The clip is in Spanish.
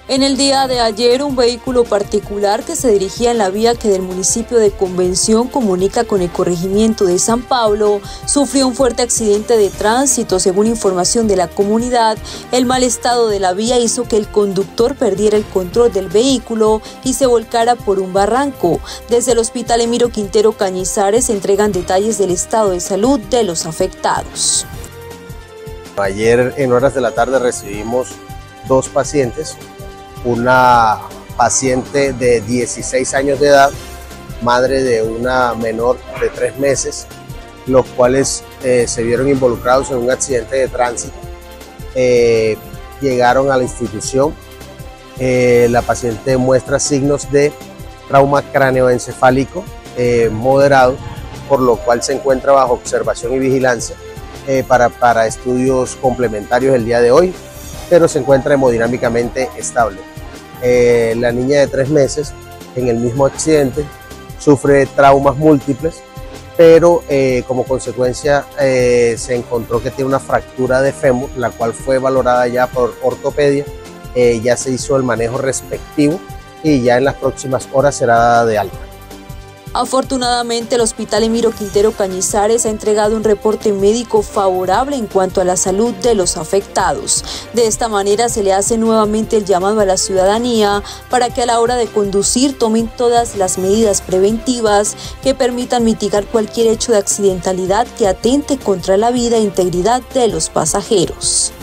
En el día de ayer, un vehículo particular que se dirigía en la vía que del municipio de Convención comunica con el corregimiento de San Pablo, sufrió un fuerte accidente de tránsito. Según información de la comunidad, el mal estado de la vía hizo que el conductor perdiera el control del vehículo y se volcara por un barranco. Desde el Hospital Emiro Quintero Cañizares se entregan detalles del estado de salud de los afectados. Ayer en horas de la tarde recibimos 2 pacientes. Una paciente de 16 años de edad, madre de una menor de 3 meses, los cuales se vieron involucrados en un accidente de tránsito. Llegaron a la institución. La paciente muestra signos de trauma cráneoencefálico moderado, por lo cual se encuentra bajo observación y vigilancia para estudios complementarios el día de hoy, pero se encuentra hemodinámicamente estable. La niña de 3 meses en el mismo accidente sufre traumas múltiples, pero como consecuencia se encontró que tiene una fractura de fémur, la cual fue valorada ya por ortopedia. Ya se hizo el manejo respectivo y ya en las próximas horas será dada de alta. Afortunadamente, el Hospital Emiro Quintero Cañizares ha entregado un reporte médico favorable en cuanto a la salud de los afectados. De esta manera se le hace nuevamente el llamado a la ciudadanía para que a la hora de conducir tomen todas las medidas preventivas que permitan mitigar cualquier hecho de accidentalidad que atente contra la vida e integridad de los pasajeros.